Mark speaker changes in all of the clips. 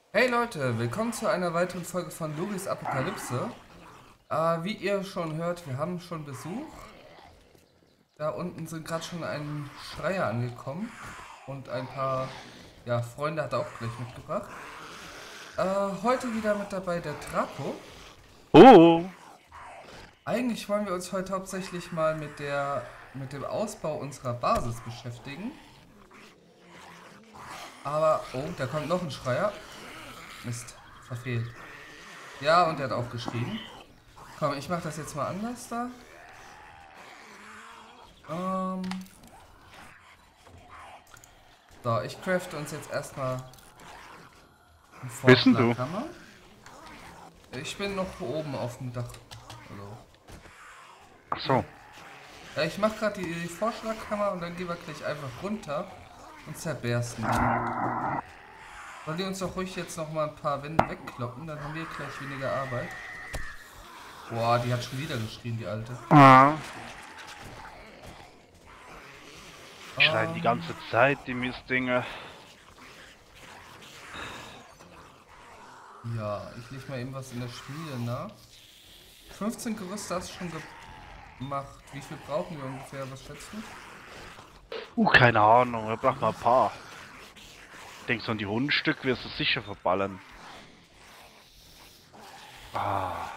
Speaker 1: Hey Leute, willkommen zu einer weiteren Folge von Luris Apokalypse. Wie ihr schon hört, wir haben schon Besuch. Da unten sind gerade schon ein Schreier angekommen und ein paar Freunde hat er auch gleich mitgebracht. Heute wieder mit dabei der Trapo.
Speaker 2: Oh,
Speaker 1: Eigentlich wollen wir uns heute hauptsächlich mal mit dem Ausbau unserer Basis beschäftigen. Aber, oh, da kommt noch ein Schreier. Mist, verfehlt. Ja, und er hat auch geschrieben. Komm, ich mach das jetzt mal anders da. Ähm, so, ich crafte uns jetzt erstmal einen
Speaker 2: wissen du?
Speaker 1: Vorschlaghammer. Ich bin noch oben auf dem Dach. Also,
Speaker 2: Ach
Speaker 1: hier.
Speaker 2: so.
Speaker 1: Ja, ich mache gerade die Vorschlaghammer und dann gehen wir gleich einfach runter und zerbersten die. Sollen die uns doch ruhig jetzt noch mal ein paar Wände wegkloppen, dann haben wir gleich weniger Arbeit. Boah, die hat schon wieder geschrien, die alte.
Speaker 2: Ah, die schreien die
Speaker 1: Ähm,
Speaker 2: ganze Zeit, die Mistdinge.
Speaker 1: ja, ich leg mal eben was in der Schmiede nach. 15 Gerüste hast du schon gemacht. Wie viel brauchen wir ungefähr? Was schätzt du?
Speaker 2: Keine Ahnung, wir brauchen mal ein paar. Ich denke, so an die 100 Stück wirst du sicher verballern. Ah,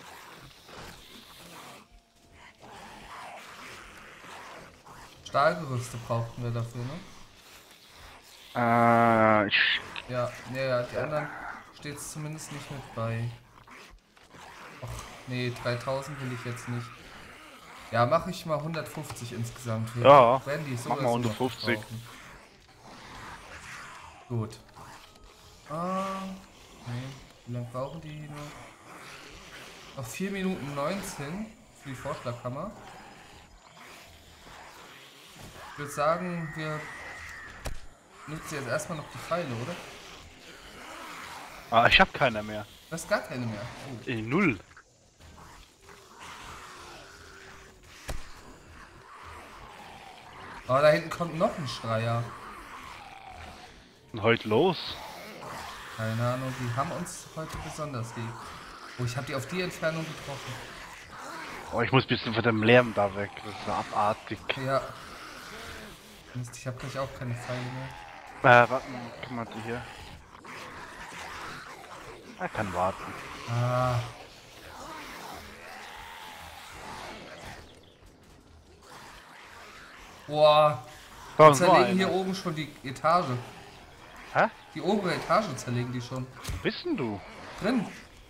Speaker 1: Stahlgerüste brauchten wir dafür, ne?
Speaker 2: ich.
Speaker 1: Ja, die anderen steht es zumindest nicht mit bei. Och, nee, 3000 will ich jetzt nicht. Ja, mache ich mal 150 insgesamt. Wir
Speaker 2: Ja,
Speaker 1: werden die so
Speaker 2: mach
Speaker 1: oder
Speaker 2: mal
Speaker 1: so
Speaker 2: unter
Speaker 1: noch
Speaker 2: 50.
Speaker 1: gebrauchen. Gut. Nee, wie lange brauchen die noch? Noch 4 Minuten 19 für die Vorschlaghammer. Ich würde sagen, wir nutzen jetzt erstmal noch die Pfeile, oder?
Speaker 2: Ah, ich hab keiner mehr.
Speaker 1: Du hast gar keine mehr. Oh.
Speaker 2: Null.
Speaker 1: Aber da hinten kommt noch ein Schreier.
Speaker 2: Und heute los.
Speaker 1: Keine Ahnung, die haben uns heute besonders lieb. Oh, ich habe die auf die Entfernung getroffen.
Speaker 2: Oh, ich muss ein bisschen von dem Lärm da weg. Das ist so abartig.
Speaker 1: Ja. Mist, ich habe gleich auch keine Pfeile mehr.
Speaker 2: Warten, kann man die hier? Er kann warten.
Speaker 1: Ah. Boah.
Speaker 2: Da
Speaker 1: Die
Speaker 2: ist noch
Speaker 1: zerlegen hier
Speaker 2: einer.
Speaker 1: oben schon die Etage.
Speaker 2: Hä?
Speaker 1: Die obere Etage zerlegen die schon.
Speaker 2: Wissen du?
Speaker 1: Drin.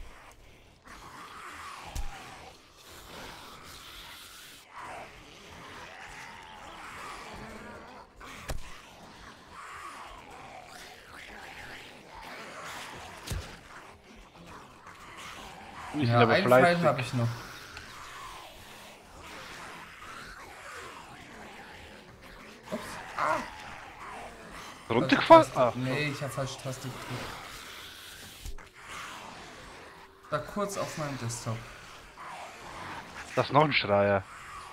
Speaker 2: Die sind
Speaker 1: Ja,
Speaker 2: aber
Speaker 1: einen Pfeil
Speaker 2: fleißig.
Speaker 1: habe ich noch. Ups. Falsche
Speaker 2: Runtergefallen?
Speaker 1: Taste.
Speaker 2: Ach so.
Speaker 1: Nee, ich habe falsche Taste gedrückt. Da kurz auf meinem Desktop.
Speaker 2: Das ist noch ein Schreier.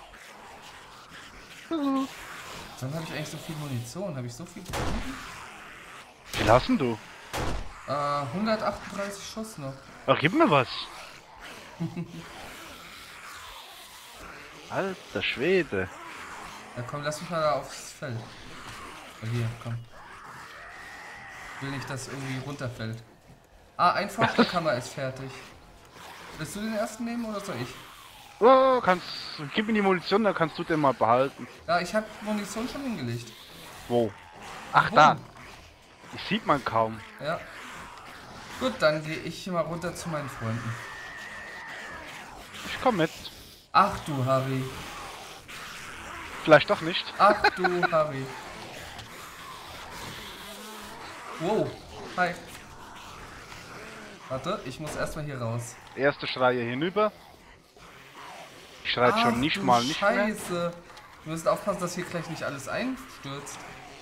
Speaker 1: Dann habe ich eigentlich so viel Munition. Habe ich so viel gefunden?
Speaker 2: Wie viel hast denn du?
Speaker 1: 138 Schuss noch.
Speaker 2: Ach, gib mir was. Alter Schwede.
Speaker 1: Ja komm, lass mich mal da aufs Feld. Hier, komm. Ich will nicht, dass irgendwie runterfällt. Ah, ein Vorschlaghammer ist fertig. Willst du den ersten nehmen oder soll ich?
Speaker 2: Oh, gib mir die Munition, dann kannst du den mal behalten.
Speaker 1: Ja, ich habe Munition schon hingelegt.
Speaker 2: Wo? Ach, da.
Speaker 1: Boom.
Speaker 2: Die sieht man kaum.
Speaker 1: Ja. Gut, dann gehe ich mal runter zu meinen Freunden.
Speaker 2: Ich komm mit.
Speaker 1: Ach du Harry.
Speaker 2: Vielleicht doch nicht.
Speaker 1: Ach du Harry. Wow. Hi. Warte, ich muss erstmal hier raus.
Speaker 2: Erste Schreier hinüber. Ich schreit
Speaker 1: Ach
Speaker 2: schon nicht
Speaker 1: du
Speaker 2: mal nicht mehr.
Speaker 1: Scheiße. Wir müssen aufpassen, dass hier gleich nicht alles einstürzt.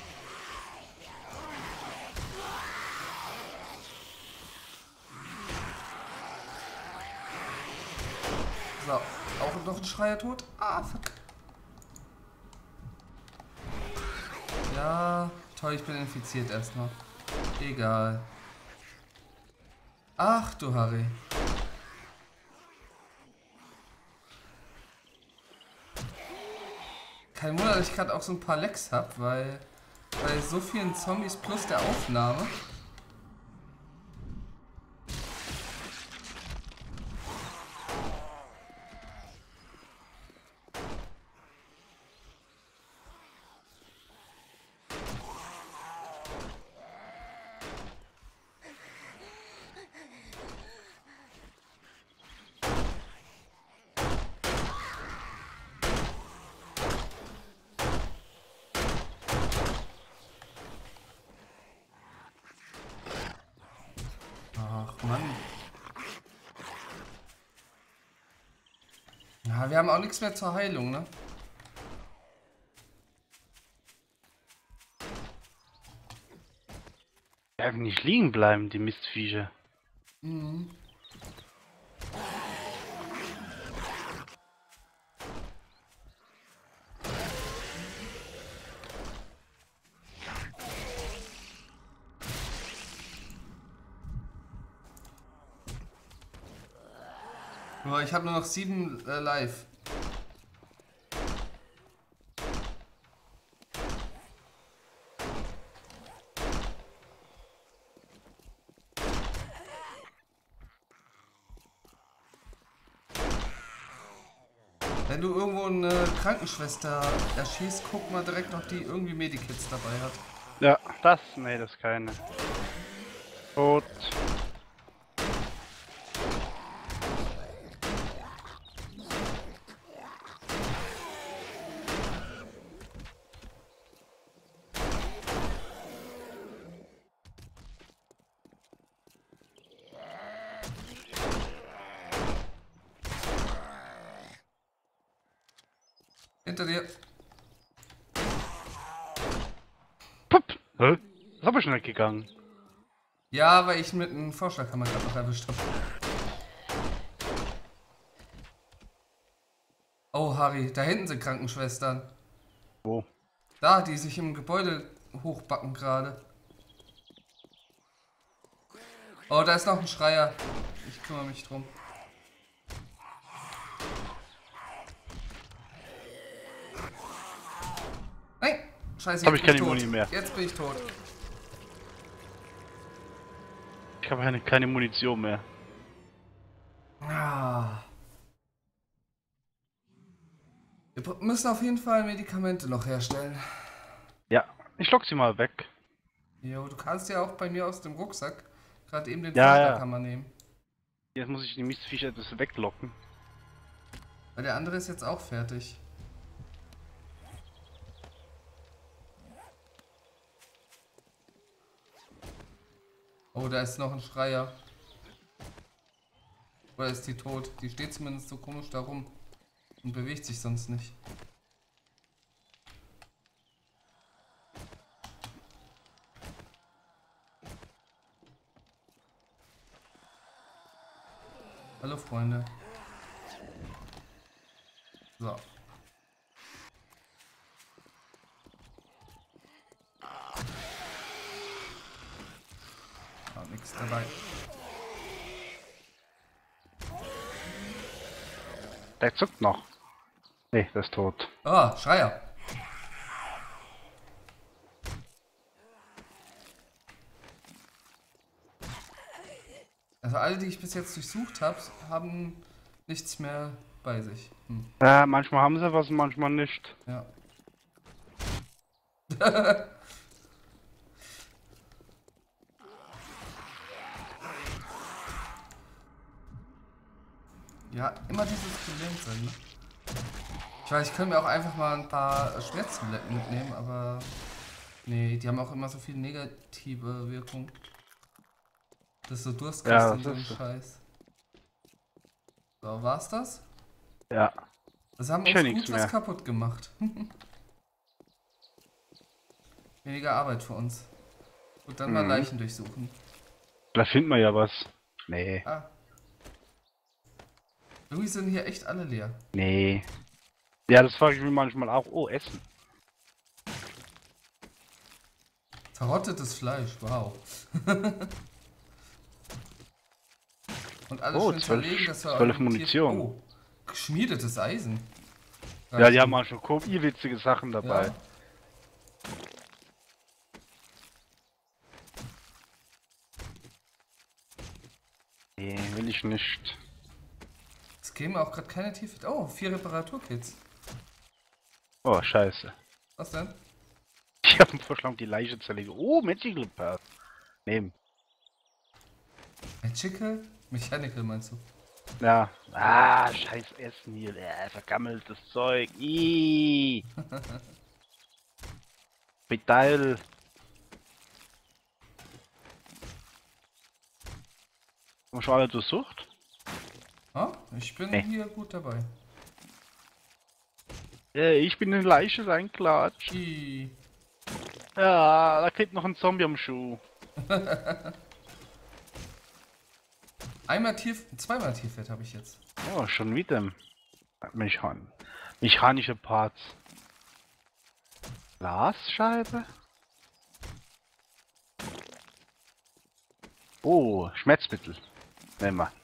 Speaker 1: So, auch noch ein Schreier tot. Ah, fuck. Ja, toll, ich bin infiziert erstmal. Egal. Ach du Harry. Kein Wunder, dass ich gerade auch so ein paar Lecks habe, weil bei so vielen Zombies plus der Aufnahme. Ach Mann. Ja, wir haben auch nichts mehr zur Heilung, ne?
Speaker 2: Ja, nicht liegen bleiben, die Mistviecher.
Speaker 1: Mhm. Nur ich habe nur noch 7 live. Wenn du irgendwo eine Krankenschwester erschießt, guck mal direkt, ob die irgendwie Medikits dabei hat.
Speaker 2: Ja, das? Nee, das ist keine. Tot.
Speaker 1: Hinter dir.
Speaker 2: Pup! Hä? Das ist aber schnell gegangen.
Speaker 1: Ja, weil ich mit einem Vorschlaghammer gerade noch erwischt habe. Oh, Harry, da hinten sind Krankenschwestern.
Speaker 2: Wo?
Speaker 1: Da, die sich im Gebäude hochbacken gerade. Oh, da ist noch ein Schreier. Ich kümmere mich drum. Nein! Scheiße,
Speaker 2: Hab
Speaker 1: jetzt
Speaker 2: ich
Speaker 1: bin
Speaker 2: keine
Speaker 1: tot.
Speaker 2: Muni mehr.
Speaker 1: Jetzt bin ich tot.
Speaker 2: Ich habe keine Munition mehr.
Speaker 1: Ah. Wir müssen auf jeden Fall Medikamente noch herstellen.
Speaker 2: Ja, ich lock sie mal weg.
Speaker 1: Jo, du kannst ja auch bei mir aus dem Rucksack gerade eben den
Speaker 2: Ja,
Speaker 1: Vorschlaghammer nehmen.
Speaker 2: Jetzt muss ich die Mistviecher etwas weglocken.
Speaker 1: Weil der andere ist jetzt auch fertig. Oh, da ist noch ein Schreier. Oder ist die tot? Die steht zumindest so komisch da rum und bewegt sich sonst nicht. Hallo Freunde. So. War nichts dabei.
Speaker 2: Der zuckt noch. Nee, der ist tot.
Speaker 1: Ah, Schreier. Also alle, die ich bis jetzt durchsucht habe, haben nichts mehr bei sich. Hm.
Speaker 2: Ja, manchmal haben sie was, manchmal nicht.
Speaker 1: Ja. Ja, immer dieses Problem sein, ne? Ich weiß, ich könnte mir auch einfach mal ein paar Schmerztabletten mitnehmen, aber nee, die haben auch immer so viel negative Wirkung. Das ist so Durstkast
Speaker 2: Ja,
Speaker 1: und so ein
Speaker 2: das ist so.
Speaker 1: Scheiß. So, war's das?
Speaker 2: Ja.
Speaker 1: Das haben
Speaker 2: Ich hör
Speaker 1: uns
Speaker 2: nichts
Speaker 1: gut was
Speaker 2: mehr.
Speaker 1: kaputt gemacht. Weniger Arbeit für uns. Gut, dann mal Leichen durchsuchen.
Speaker 2: Da findet man ja was. Nee.
Speaker 1: Ah. Irgendwie sind hier echt alle leer.
Speaker 2: Nee. Ja, das frage ich mich manchmal auch. Oh, Essen.
Speaker 1: Verrottetes Fleisch, wow. Und alles
Speaker 2: Oh,
Speaker 1: schön zerlegen, dass wir
Speaker 2: 12
Speaker 1: auch
Speaker 2: Munition.
Speaker 1: Oh, geschmiedetes Eisen.
Speaker 2: Ja, die haben auch schon witzige Sachen dabei.
Speaker 1: Ja.
Speaker 2: Nee, will ich nicht.
Speaker 1: Es geben auch gerade keine Tiefe. Oh, 4 Reparaturkits.
Speaker 2: Oh, scheiße.
Speaker 1: Was denn?
Speaker 2: Ich habe einen Vorschlag, die Leiche zerlegen. Oh, Magical Path. Nehmen.
Speaker 1: Magical? Mechanical meinst du?
Speaker 2: Ja. Ah, scheiß Essen hier. Vergammeltes Zeug. Ihhh. Metall. Haben wir schon alle durchsucht?
Speaker 1: Ah, ich bin
Speaker 2: Nee.
Speaker 1: hier gut dabei.
Speaker 2: Ich bin in die Leiche reinklatscht.
Speaker 1: I.
Speaker 2: Ja, da klebt noch ein Zombie am Schuh.
Speaker 1: Zweimal Tierfett habe ich jetzt.
Speaker 2: Oh, schon wieder. Mechanische Parts. Glasscheibe? Oh, Schmerzmittel. Nehmen wir.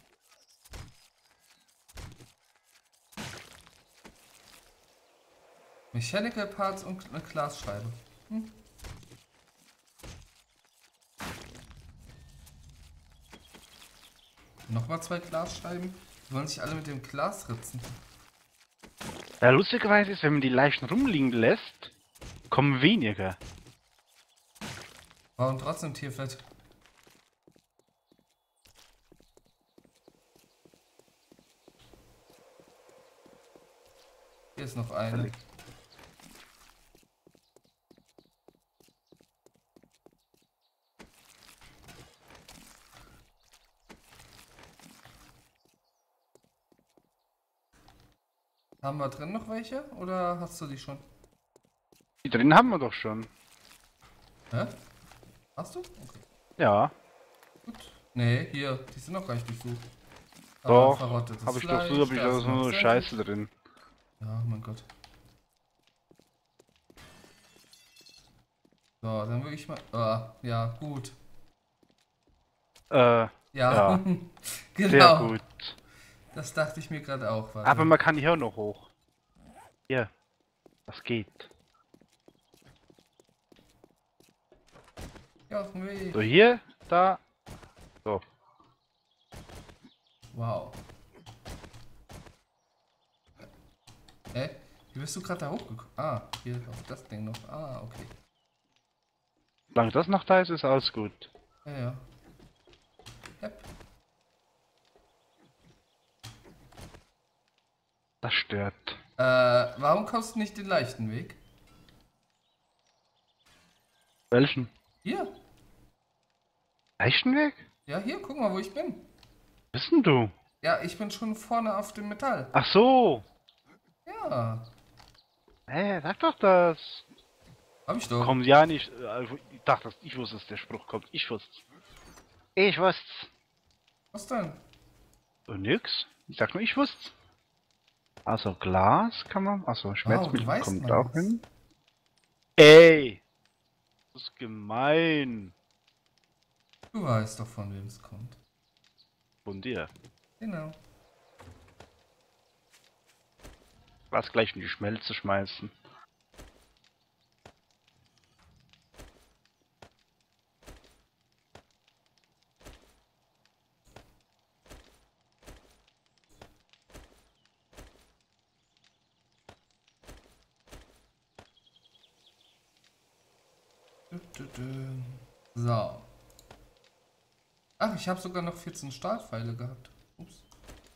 Speaker 1: Mechanical Parts und eine Glasscheibe. Nochmal 2 Glasscheiben. Die wollen sich alle mit dem Glas ritzen.
Speaker 2: Ja, lustigerweise ist, wenn man die Leichen rumliegen lässt, kommen weniger.
Speaker 1: Warum trotzdem Tierfett? Hier ist noch eine. Haben wir drin noch welche? Oder hast du die schon?
Speaker 2: Die drin haben wir doch schon.
Speaker 1: Hä? Hast du? Okay.
Speaker 2: Ja.
Speaker 1: Gut. Nee, hier, die sind noch gar nicht durchsucht.
Speaker 2: Doch.
Speaker 1: Verrottetes
Speaker 2: Hab ich doch
Speaker 1: Fleisch,
Speaker 2: so, hab ich
Speaker 1: da
Speaker 2: da
Speaker 1: ist
Speaker 2: so
Speaker 1: noch
Speaker 2: eine
Speaker 1: Senf.
Speaker 2: Scheiße drin.
Speaker 1: Ja, mein Gott. So, dann würde ich mal. Ah, ja, gut. Ja,
Speaker 2: Ja.
Speaker 1: genau.
Speaker 2: Sehr gut.
Speaker 1: Das dachte ich mir gerade auch. Warte.
Speaker 2: Aber man kann hier auch noch hoch. Hier. Das geht.
Speaker 1: Ja, auf dem Weg.
Speaker 2: So, hier, da. So.
Speaker 1: Wow. Hä? Wie bist du gerade da hochgekommen? Ah, hier auf das Ding noch. Ah, okay.
Speaker 2: Solange das noch da ist, ist alles gut.
Speaker 1: Ja, ja. Yep.
Speaker 2: Das stört.
Speaker 1: Warum kommst du nicht den leichten Weg?
Speaker 2: Welchen?
Speaker 1: Hier.
Speaker 2: Leichenweg?
Speaker 1: Ja, hier, guck mal, wo ich bin.
Speaker 2: Wo bist denn du?
Speaker 1: Ja, ich bin schon vorne auf dem Metall.
Speaker 2: Ach so.
Speaker 1: Ja,
Speaker 2: Sag doch das.
Speaker 1: hab ich doch.
Speaker 2: Kommt ja nicht. Ich dachte, ich wusste, dass der Spruch kommt. Ich wusste. Ich wusste.
Speaker 1: Was denn?
Speaker 2: Nix. Ich sag nur, ich wusste. Also Glas kann man. Also Schmerzmittel
Speaker 1: weißt
Speaker 2: kommt
Speaker 1: man
Speaker 2: auch
Speaker 1: das.
Speaker 2: hin. Ey! Das ist gemein.
Speaker 1: Du weißt doch, von wem es kommt.
Speaker 2: Von dir.
Speaker 1: Genau.
Speaker 2: Lass gleich in die Schmelze schmeißen.
Speaker 1: So. Ach, ich habe sogar noch 14 Stahlpfeile gehabt. Ups.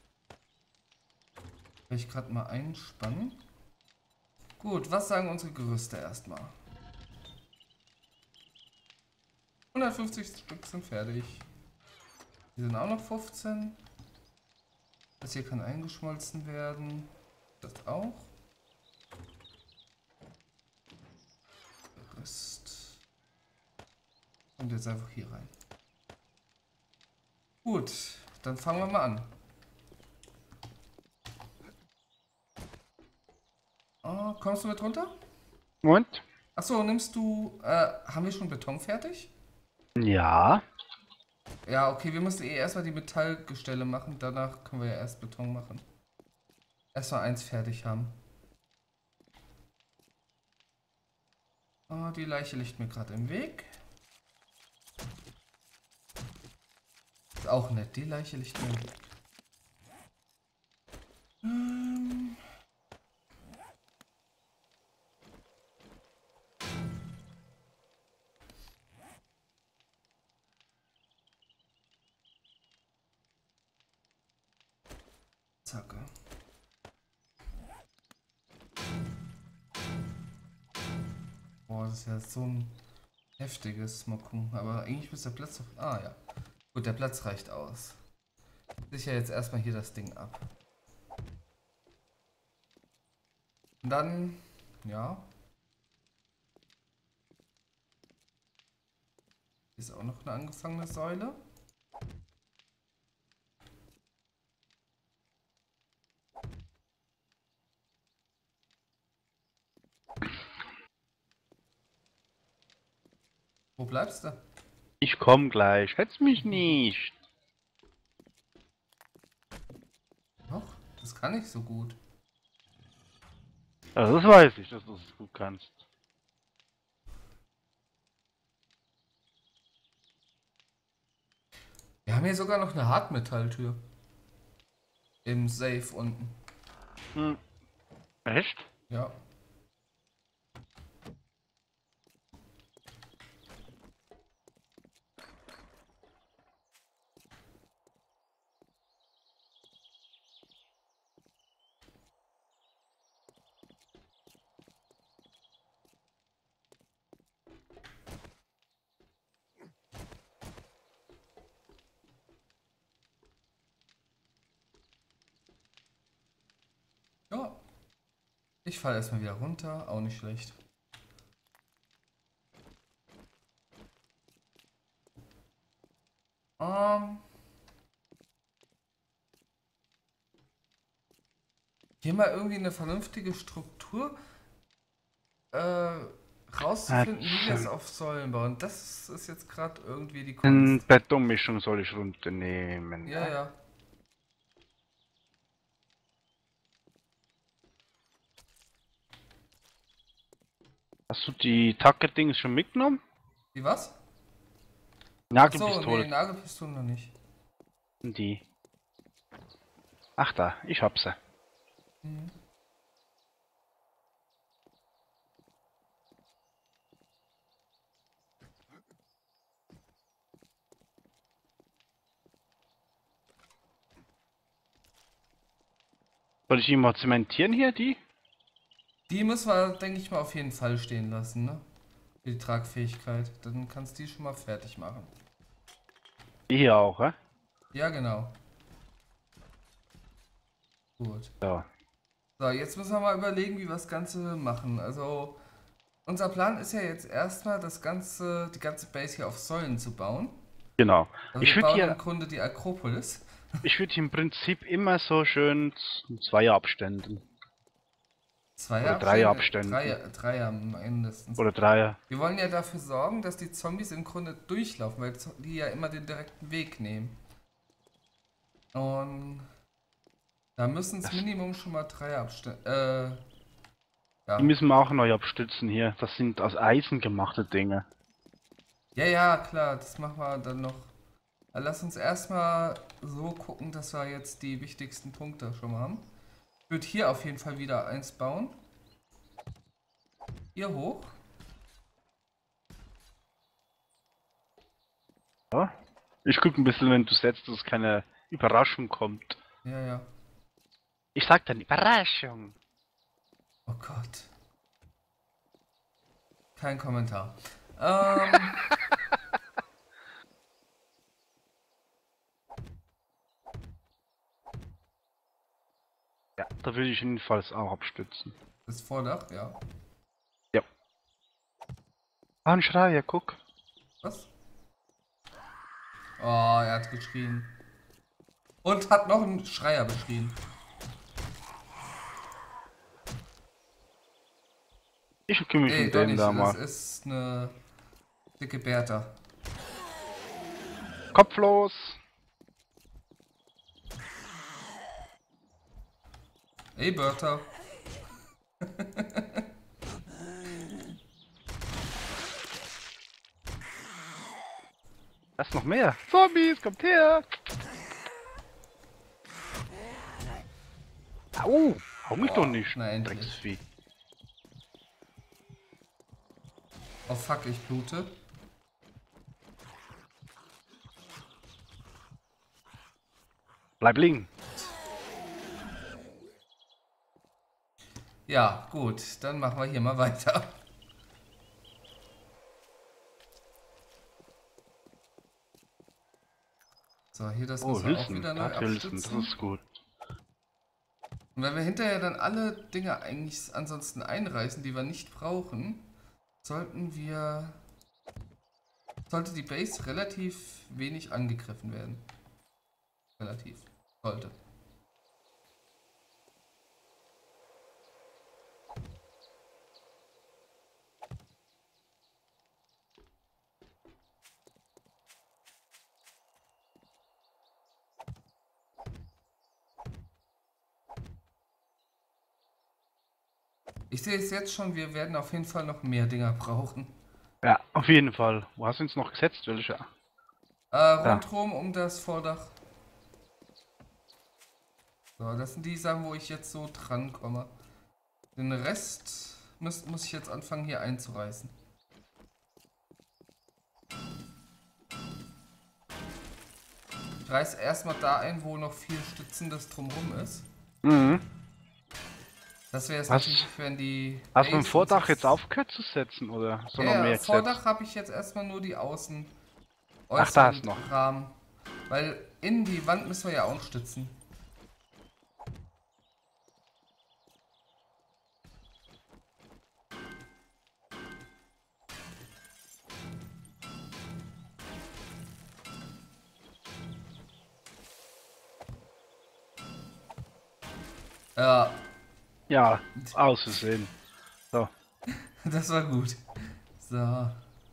Speaker 1: Will ich gerade mal einspannen. Gut, was sagen unsere Gerüste erstmal? 150 Stück sind fertig. Hier sind auch noch 15. Das hier kann eingeschmolzen werden. Das auch. Der Rest kommt jetzt einfach hier rein. Gut, dann fangen wir mal an. Oh, kommst du mit runter?
Speaker 2: Und?
Speaker 1: Achso, nimmst du. Haben wir schon Beton fertig?
Speaker 2: Ja.
Speaker 1: Ja, okay, wir müssen erstmal die Metallgestelle machen. Danach können wir ja erst Beton machen. Erstmal eins fertig haben. Oh, die Leiche liegt mir gerade im Weg. Ist auch nett, die Leiche liegt mir im Weg. Zacke. Boah, das ist ja so ein heftiges. Mal gucken. Aber eigentlich muss der Platz doch. Ah ja. Gut, der Platz reicht aus. Sicher jetzt erstmal hier das Ding ab. Und dann, ja. Hier ist auch noch eine angefangene Säule. Wo bleibst du?
Speaker 2: Ich komm gleich. Hetz mich nicht.
Speaker 1: Doch, das kann ich so gut.
Speaker 2: Also das weiß ich, dass du es gut kannst.
Speaker 1: Wir haben hier sogar noch eine Hartmetalltür. Im Safe unten.
Speaker 2: Hm. Echt?
Speaker 1: Ja. Ja. Ich falle erstmal wieder runter. Auch nicht schlecht. Hier mal irgendwie eine vernünftige Struktur rauszufinden, wie wir es auf Säulen bauen. Das ist jetzt gerade irgendwie die
Speaker 2: Eine
Speaker 1: Kunst.
Speaker 2: Betonmischung soll ich runternehmen.
Speaker 1: Ja, ja.
Speaker 2: Hast du die Tacke-Dings schon mitgenommen?
Speaker 1: Die was? Achso,
Speaker 2: Nagelpistole.
Speaker 1: nee, Nagelpistole noch nicht.
Speaker 2: Die. Ach da, ich hab sie.
Speaker 1: Mhm.
Speaker 2: Soll ich ihn mal zementieren hier, die?
Speaker 1: Die müssen wir, denke ich mal, auf jeden Fall stehen lassen, ne? Für die Tragfähigkeit. Dann kannst du die schon mal fertig machen.
Speaker 2: Die hier auch, hä?
Speaker 1: Ja, genau. Gut.
Speaker 2: So.
Speaker 1: So, jetzt müssen wir mal überlegen, wie wir das Ganze machen. Also, unser Plan ist ja jetzt erstmal, die ganze Base hier auf Säulen zu bauen.
Speaker 2: Genau.
Speaker 1: Also
Speaker 2: Ich
Speaker 1: wir
Speaker 2: würde
Speaker 1: bauen im
Speaker 2: hier,
Speaker 1: Grunde die Akropolis.
Speaker 2: ich würde hier im Prinzip immer so schön Zweierabständen. Oder
Speaker 1: Zweierabstände,
Speaker 2: Dreierabständen.
Speaker 1: Dreier mindestens.
Speaker 2: Oder Dreier.
Speaker 1: Wir wollen ja dafür sorgen, dass die Zombies im Grunde durchlaufen, weil die ja immer den direkten Weg nehmen. Und da müssen es
Speaker 2: Das,
Speaker 1: Minimum schon mal Dreierabstände.
Speaker 2: die
Speaker 1: Ja.
Speaker 2: müssen wir auch neu abstützen hier. Das sind aus Eisen gemachte Dinge.
Speaker 1: Ja, ja, klar, das machen wir dann noch. Lass uns erstmal so gucken, dass wir jetzt die wichtigsten Punkte schon mal haben. Ich würde hier auf jeden Fall wieder eins bauen. Hier hoch.
Speaker 2: Ja? Ich gucke ein bisschen, wenn du setzt, dass keine Überraschung kommt.
Speaker 1: Ja, ja.
Speaker 2: Ich sag dann Überraschung.
Speaker 1: Oh Gott. Kein Kommentar. Ähm,
Speaker 2: Ja, da würde ich jedenfalls auch abstützen.
Speaker 1: das Vordach, ja.
Speaker 2: Ja. Ah, ein Schreier, guck.
Speaker 1: Was? Oh, er hat geschrien. Und hat noch einen Schreier beschrien.
Speaker 2: Ich kümmere mich
Speaker 1: Nee,
Speaker 2: um
Speaker 1: doch
Speaker 2: den
Speaker 1: nicht.
Speaker 2: da
Speaker 1: Das
Speaker 2: mal.
Speaker 1: ist eine dicke Bertha.
Speaker 2: Kopflos.
Speaker 1: Ey, Bertha.
Speaker 2: Da ist noch mehr. Zombies, kommt her. Au, hau mich doch nicht.
Speaker 1: Na endlich.
Speaker 2: Drecksvieh.
Speaker 1: Oh fuck, ich blute.
Speaker 2: Bleib liegen.
Speaker 1: Ja, gut, dann machen wir hier mal weiter. So, hier das
Speaker 2: Oh,
Speaker 1: müssen wir auch
Speaker 2: Hülsen.
Speaker 1: wieder neu
Speaker 2: Hülsen, das
Speaker 1: abstützen.
Speaker 2: ist gut.
Speaker 1: Und wenn wir hinterher dann alle Dinge eigentlich ansonsten einreißen, die wir nicht brauchen, sollte die Base relativ wenig angegriffen werden. Relativ. Sollte. Ich sehe es jetzt schon, wir werden auf jeden Fall noch mehr Dinger brauchen.
Speaker 2: Ja, auf jeden Fall. Wo hast du uns noch gesetzt, welche?
Speaker 1: Rundherum um das Vordach. So, das sind die Sachen, wo ich jetzt so dran komme. Den Rest muss ich jetzt anfangen hier einzureißen. Ich reiß erstmal da ein, wo noch viel Stützendes drumherum ist.
Speaker 2: Mhm.
Speaker 1: Das wäre es
Speaker 2: Was?
Speaker 1: natürlich, wenn die...
Speaker 2: Hast du im
Speaker 1: Base
Speaker 2: Vordach
Speaker 1: uns
Speaker 2: jetzt aufgehört zu setzen oder hast du noch
Speaker 1: Ja,
Speaker 2: mehr gesetzt?
Speaker 1: Vordach habe ich jetzt erstmal nur die Außen...
Speaker 2: Ach, da ist
Speaker 1: äußeren
Speaker 2: noch.
Speaker 1: Rahmen. Weil in die Wand müssen wir ja auch stützen. Ja,
Speaker 2: Ja, aus Versehen. So.
Speaker 1: das war gut. So. Dann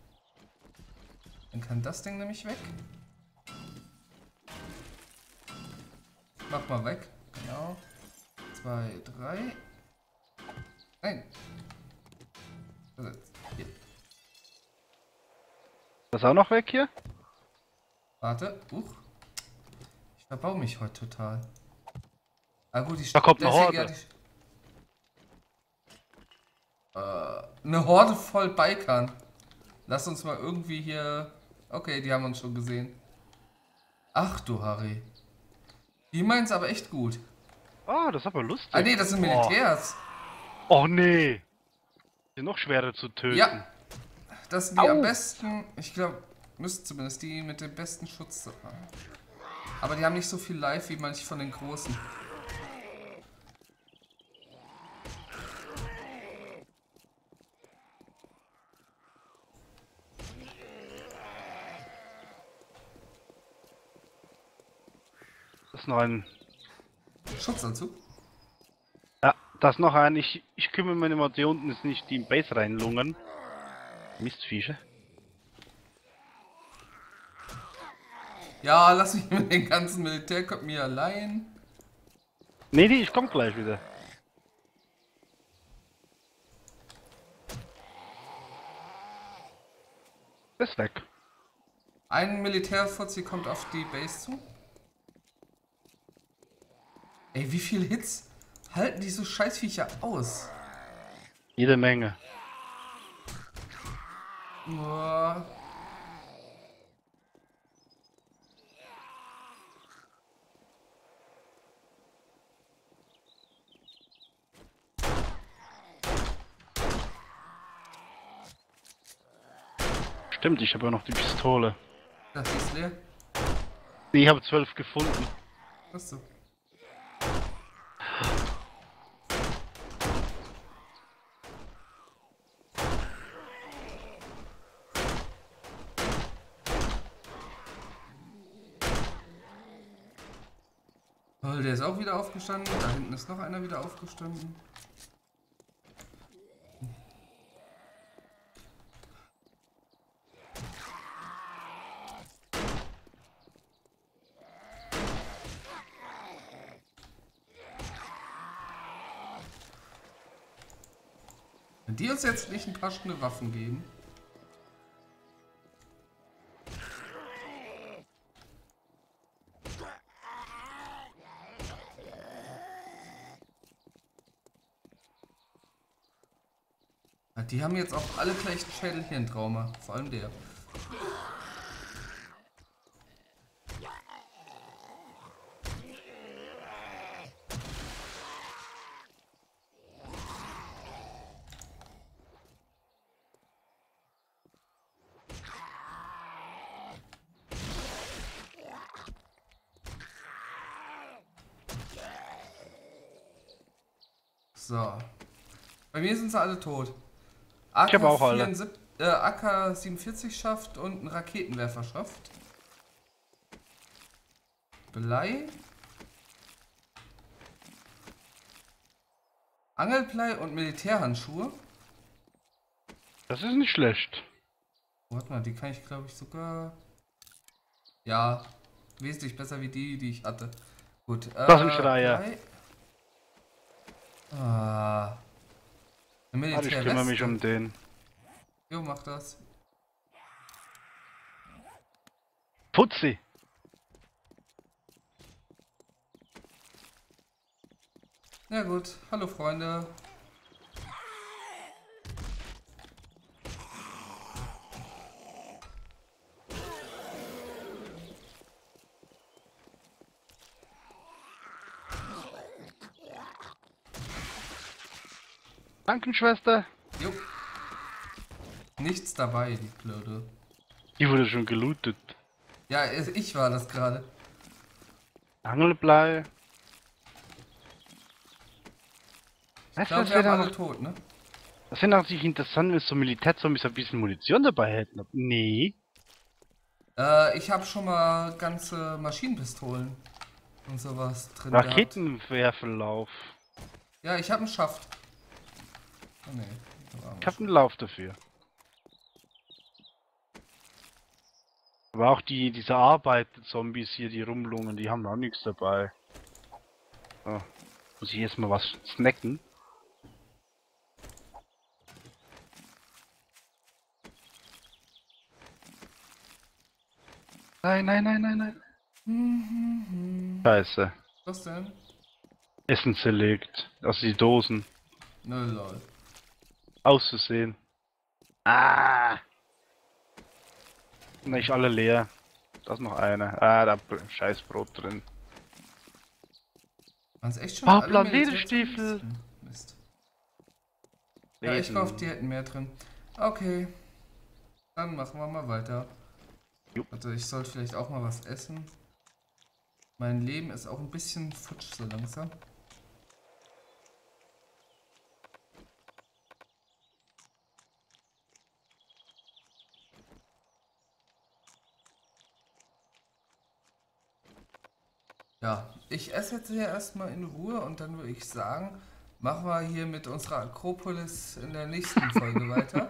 Speaker 1: kann das Ding nämlich weg. Mach mal weg. Genau. 2, 3. Nein. Hier.
Speaker 2: Das auch noch weg hier?
Speaker 1: Warte. Ich verbau mich heute total. Ah gut,
Speaker 2: Da kommt eine
Speaker 1: deswegen
Speaker 2: Horde.
Speaker 1: Eine Horde voll Bikern. Lass uns mal irgendwie hier... Okay, die haben uns schon gesehen. Ach du Harry. Die meinen's aber echt gut.
Speaker 2: Ah, das ist aber lustig.
Speaker 1: Ah nee, das sind Militärs.
Speaker 2: Oh nee. Die sind noch schwerer zu töten.
Speaker 1: Ja. Das sind die am
Speaker 2: Au.
Speaker 1: besten... Ich glaube, müssten zumindest die mit dem besten Schutz haben. Aber die haben nicht so viel Life wie manche von den Großen.
Speaker 2: Das ist noch ein...
Speaker 1: Schutzanzug?
Speaker 2: Ja, das ist noch ein... Ich kümmere mich immer, die unten ist nicht die im Base reinlungen. Mistviecher.
Speaker 1: Ja, lass mich mit den ganzen Militärköpfen hier allein.
Speaker 2: Nee, ich komm gleich wieder. Ist weg.
Speaker 1: Ein Militärfuzzi kommt auf die Base zu. Ey, wie viele Hits halten diese Scheißviecher aus?
Speaker 2: Jede Menge.
Speaker 1: Boah.
Speaker 2: Stimmt, ich habe ja noch die Pistole.
Speaker 1: Das ist leer.
Speaker 2: Nee, ich habe 12 gefunden.
Speaker 1: Achso. Oh, der ist auch wieder aufgestanden. Da hinten ist noch einer wieder aufgestanden. Wenn die uns jetzt nicht ein paar schöne Waffen geben. Ja, die haben jetzt auch alle gleich ein Schädelhirntrauma. Vor allem der. So. Bei mir sind sie alle tot.
Speaker 2: Ich habe auch alle.
Speaker 1: AK-47 schafft und ein Raketenwerfer schafft. Blei. Angelblei und Militärhandschuhe.
Speaker 2: Das ist nicht schlecht.
Speaker 1: Warte mal, die kann ich glaube ich sogar... Ja, wesentlich besser wie die ich hatte. Gut.
Speaker 2: Das sind Schreier.
Speaker 1: Blei. Ah. Eine
Speaker 2: Ich kümmere mich um den.
Speaker 1: Jo, mach das.
Speaker 2: Putzi!
Speaker 1: Ja gut, hallo Freunde.
Speaker 2: Danke, Schwester.
Speaker 1: Jo. Nichts dabei, die Blöde.
Speaker 2: Die wurde schon gelootet.
Speaker 1: Ja, ich war das gerade.
Speaker 2: Angelblei.
Speaker 1: Ich
Speaker 2: Weißt du,
Speaker 1: glaube,
Speaker 2: was
Speaker 1: wir
Speaker 2: wäre
Speaker 1: haben
Speaker 2: da
Speaker 1: alle
Speaker 2: noch?
Speaker 1: tot, ne?
Speaker 2: Das wäre natürlich interessant, wenn so Militärzombies ein bisschen Munition dabei hätten. Aber nee.
Speaker 1: Ich habe schon mal ganze Maschinenpistolen und sowas drin gehabt.
Speaker 2: Raketenwerferlauf.
Speaker 1: Ja, ich habe einen Schaft. Oh, nee.
Speaker 2: Ich habe einen Lauf dafür. Aber auch diese Arbeiter-Zombies hier, die rumlungen, die haben auch nichts dabei. So. Muss ich erstmal was snacken? Nein, nein, nein, nein, nein. Scheiße.
Speaker 1: Was denn?
Speaker 2: Essen zerlegt. Also die Dosen.
Speaker 1: Nö, lol.
Speaker 2: Auszusehen. Ah! Nicht alle leer. Da ist noch eine. Ah, da scheiß Brot drin.
Speaker 1: Waren's echt schon
Speaker 2: Bauplan
Speaker 1: alle
Speaker 2: Lederstiefel.
Speaker 1: Mist. Ja, ich hoffe, die hätten mehr drin. Okay. Dann machen wir mal weiter.
Speaker 2: Jo.
Speaker 1: Also ich sollte vielleicht auch mal was essen. Mein Leben ist auch ein bisschen futsch so langsam. Ja, ich esse jetzt hier erstmal in Ruhe und dann würde ich sagen, machen wir hier mit unserer Akropolis in der nächsten Folge weiter.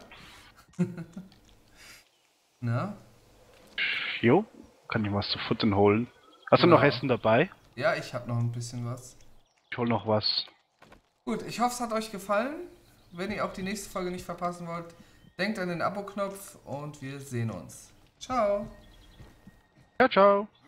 Speaker 1: Na?
Speaker 2: Jo, kann ich was zu futtern holen. Hast du
Speaker 1: Ja.
Speaker 2: noch Essen dabei?
Speaker 1: Ja, ich habe noch ein bisschen was.
Speaker 2: Ich hol noch was.
Speaker 1: Gut, ich hoffe, es hat euch gefallen. Wenn ihr auch die nächste Folge nicht verpassen wollt, denkt an den Abo-Knopf und wir sehen uns. Ciao!
Speaker 2: Ciao, ciao.